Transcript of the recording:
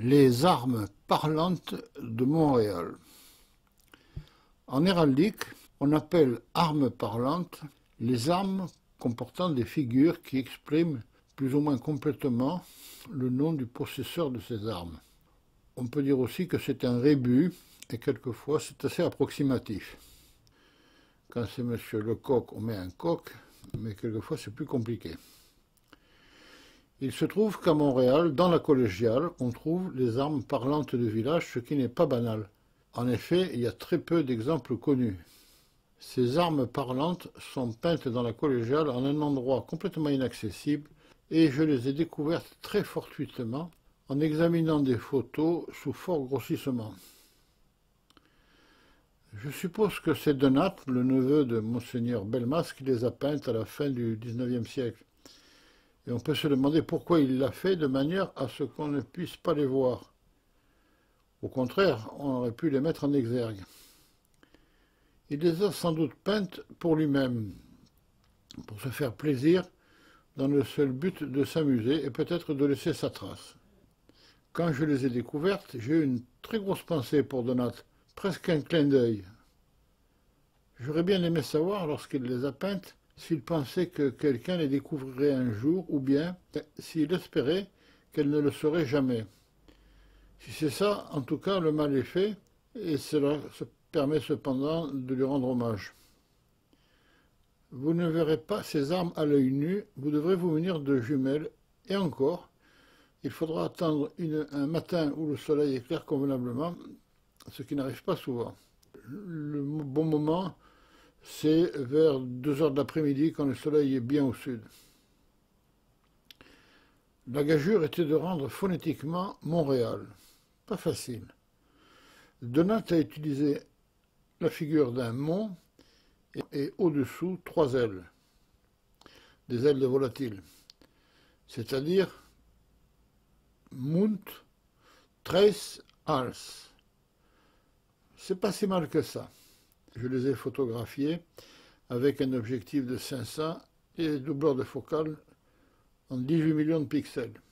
Les armes parlantes de Montréal. En héraldique, on appelle armes parlantes les armes comportant des figures qui expriment plus ou moins complètement le nom du possesseur de ces armes. On peut dire aussi que c'est un rébus et quelquefois c'est assez approximatif. Quand c'est Monsieur Lecoq, on met un coq, mais quelquefois c'est plus compliqué. Il se trouve qu'à Montréal, dans la collégiale, on trouve les armes parlantes de village, ce qui n'est pas banal. En effet, il y a très peu d'exemples connus. Ces armes parlantes sont peintes dans la collégiale en un endroit complètement inaccessible et je les ai découvertes très fortuitement en examinant des photos sous fort grossissement. Je suppose que c'est Donat, le neveu de Monseigneur Belmas, qui les a peintes à la fin du XIXe siècle. Et on peut se demander pourquoi il l'a fait de manière à ce qu'on ne puisse pas les voir. Au contraire, on aurait pu les mettre en exergue. Il les a sans doute peintes pour lui-même, pour se faire plaisir, dans le seul but de s'amuser et peut-être de laisser sa trace. Quand je les ai découvertes, j'ai eu une très grosse pensée pour Donat, presque un clin d'œil. J'aurais bien aimé savoir, lorsqu'il les a peintes, s'il pensait que quelqu'un les découvrirait un jour, ou bien s'il espérait qu'elle ne le saurait jamais. Si c'est ça, en tout cas, le mal est fait, et cela se permet cependant de lui rendre hommage. Vous ne verrez pas ces armes à l'œil nu, vous devrez vous munir de jumelles, et encore, il faudra attendre un matin où le soleil éclaire convenablement, ce qui n'arrive pas souvent. Le bon moment, c'est vers 2 heures de l'après-midi quand le soleil est bien au sud. La gageure était de rendre phonétiquement Montréal. Pas facile. Donat a utilisé la figure d'un mont et au-dessous 3 ailes, des ailes de volatile, c'est-à-dire Mount, Tres, Ars. C'est pas si mal que ça. Je les ai photographiés avec un objectif de 500 et doubleur de focale en 18 millions de pixels.